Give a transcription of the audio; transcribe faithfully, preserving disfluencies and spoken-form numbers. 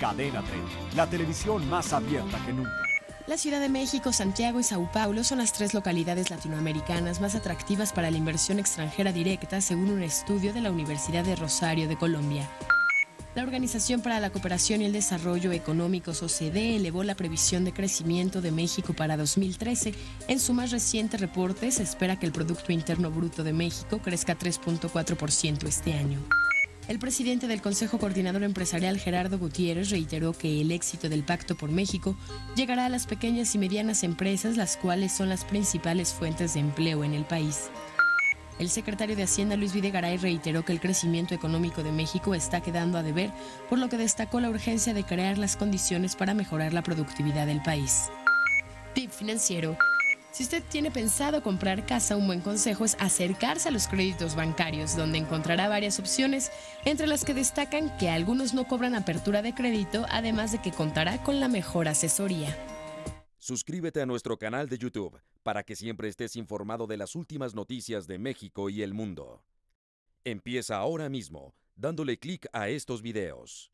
Cadena treinta, la televisión más abierta que nunca. La Ciudad de México, Santiago y Sao Paulo son las tres localidades latinoamericanas más atractivas para la inversión extranjera directa, según un estudio de la Universidad de Rosario de Colombia. La Organización para la Cooperación y el Desarrollo Económicos, O C D E, elevó la previsión de crecimiento de México para dos mil trece. En su más reciente reporte, se espera que el Producto Interno Bruto de México crezca tres punto cuatro por ciento este año. El presidente del Consejo Coordinador Empresarial, Gerardo Gutiérrez, reiteró que el éxito del Pacto por México llegará a las pequeñas y medianas empresas, las cuales son las principales fuentes de empleo en el país. El secretario de Hacienda, Luis Videgaray, reiteró que el crecimiento económico de México está quedando a deber, por lo que destacó la urgencia de crear las condiciones para mejorar la productividad del país. Tip financiero. Si usted tiene pensado comprar casa, un buen consejo es acercarse a los créditos bancarios, donde encontrará varias opciones, entre las que destacan que algunos no cobran apertura de crédito, además de que contará con la mejor asesoría. Suscríbete a nuestro canal de YouTube para que siempre estés informado de las últimas noticias de México y el mundo. Empieza ahora mismo, dándole clic a estos videos.